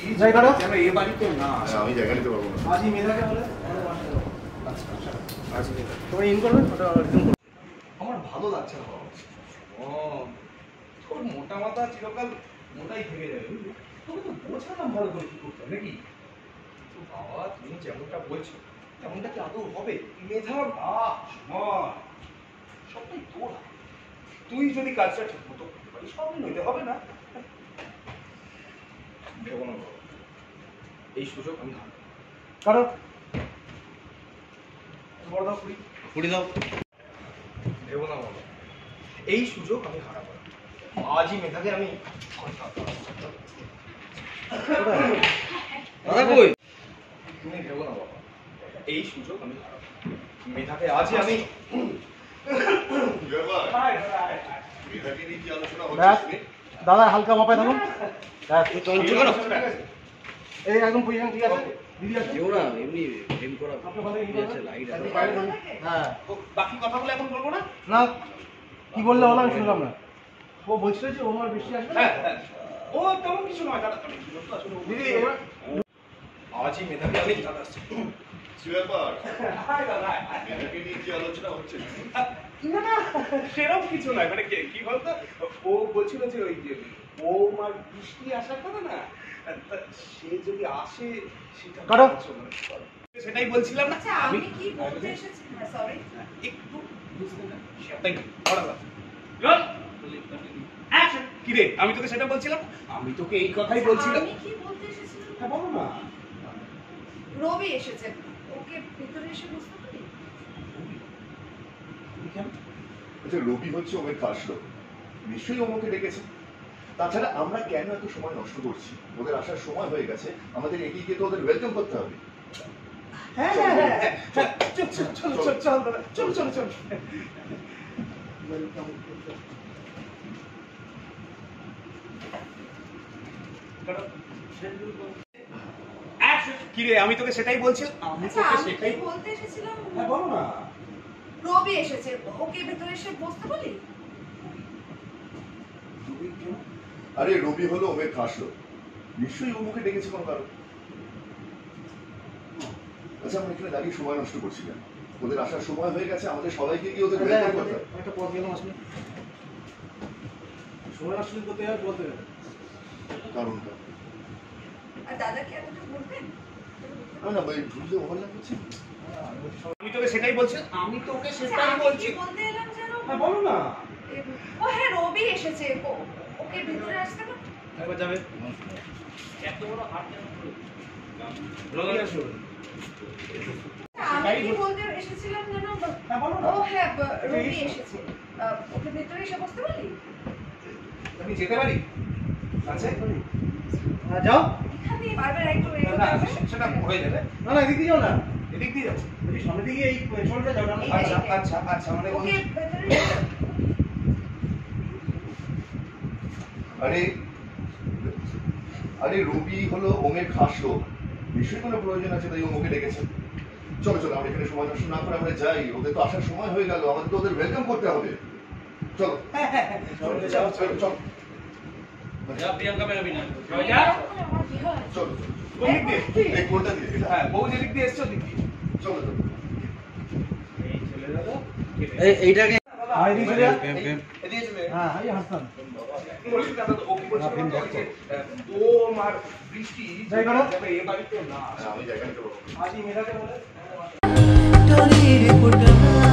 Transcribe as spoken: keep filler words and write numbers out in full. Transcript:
আমার ভালো লাগছে না। ও তোর মোটা মাথা চিরকাল মোটাই থেকে যাবে, বুঝলি? তোকে তো বোঝালাম ভালো করে কি করতে নাকি। তো বাবা তুমি যেমনটা বলছো তেমনটা কি আদৌ হবে? মেধা সবটাই তোর, তুই যদি কাজটা ঠিক মতো করতে পারিস সব নইতে হবে না। ভেবো না বাবা, এই সুযোগ আমি হারাবো। কারণ বড় দাও কুড়ি কুড়ি দাও। ভেবো না বাবা, এই সুযোগ আমি হারাবো। আজই মেধাকে আমি তুমি ভেবো না বাবা, এই সুযোগ আমি হারাবো। মেধাকে আজই আমি দাদা হালকা মাপায় থাকুন। এই একদম পজিশন ঠিক আছে। বাকি কথাগুলো এখন বলবো না। না কি বললে হলো আমি শুনলাম না। ও বলছিল যে ও আমার বেশি আসবে। ও তেমন কিছু নয় দাদা। দিদি আজই মেধাকে আমি দাদা আসছি। না না সেরকম কিছু নয়, মানে কি বলতো ও বলছিল যে ওই যে ও মার বৃষ্টি আসার কথা না, সে যদি আসে সেটা সেটাই বলছিলাম না। আমি কি বলতে এসেছি সরি একটু বুঝতে না সেটাই কি রে, আমি তোকে সেটা বলছিলাম। আমি তোকে এই কথাই বলছিলাম। আমি কি বলতে এসেছিলাম? হ্যাঁ বলো না। রবি এসেছে, ওকে ভিতরে এসে বসতে পারি? আচ্ছা রবি হচ্ছে ওমের খাস লোক, নিশ্চয়ই ওমকে ডেকেছে। তাছাড়া আমরা কেন এত সময় নষ্ট করছি? ওদের আসার সময় হয়ে গেছে, আমাদের এগিয়ে গিয়ে তো ওদের ওয়েলকাম করতে হবে। হ্যাঁ হ্যাঁ হ্যাঁ চল চল চল চল চল দাদা চল চল চল। কি রে, আমি তোকে সেটাই বলছিলাম। আমি তোকে সেটাই বলতে এসেছিলাম। হ্যাঁ বলো না। রবি এসেছে, ওকে ভিতরে এসে বসতে বলি? আরে রবি হলো ওমের খাস লোক, নিশ্চয়ই ওমকে ডেকেছে কোনো কারণ। আচ্ছা আমরা এখানে দাঁড়িয়ে সময় নষ্ট করছি কেন? ওদের আসার সময় হয়ে গেছে, আমাদের সবাইকে গিয়ে ওদের ওয়েলকাম করতে হবে। একটা পথ গেলাম আসলে সময় নষ্ট করতে হবে বলতে হবে কারণটা। আর দাদা কি এতটা বলবেন? না না ভাই ভুলে ওভারল্যাপ হচ্ছে। আমি তোকে সেটাই বলছি। আমি তোকে সেটাই বলছি। বলতে এলাম জানো? হ্যাঁ বলো না। ও হ্যাঁ রবি এসেছে, ওকে ভিতরে আসতে পারি? একবার যাবে। এত বড় হাত কেন করে? রবি আসো। আমি কি বলতে এসেছিলাম জানো? হ্যাঁ বলো না। ও হ্যাঁ রবি এসেছে, ওকে ভিতরে এসে বসতে পারি? আমি যেতে পারি? আচ্ছা হ্যাঁ যাও। এখান দিয়ে বারবার একটু না সেটা হয়ে যাবে। না না এদিক দিয়ে যাও না, এদিক দিয়ে যাও। এই সামনে দিকে এই শোলটা যাও না। আচ্ছা আচ্ছা আচ্ছা মানে ওকে ভিতরে। আরে আরে রবি হলো ওমের খাস লোক, নিশ্চয়ই কোনো প্রয়োজন আছে তাই ওমকে ডেকেছে। চলো চলো আমরা এখানে সময় নষ্ট না করে আমরা যাই, ওদের তো আসার সময় হয়ে গেল, আমাদের তো ওদের ওয়েলকাম করতে হবে। চলো চলো চলো চলো যা প্রিয়াঙ্কা বেরোবি না যা চলো কোন দিক দিয়ে? এই কোনটা দিয়ে? এটা হ্যাঁ বউ যে দিক দিয়ে এসছো দিক দিয়ে চলো চলো। এই ছেলে দাদা এই এইটাকে হাই দিছে যা এদিকে চলে। হ্যাঁ হাই হাসান বলিস দাদা তো ওকে বলছিল তো যে ও মার বৃষ্টি যাই করো যাবে এই বাড়িতে না। আমি জায়গা নিতে পারবো। আজই মেধাকে বলে TollyReporter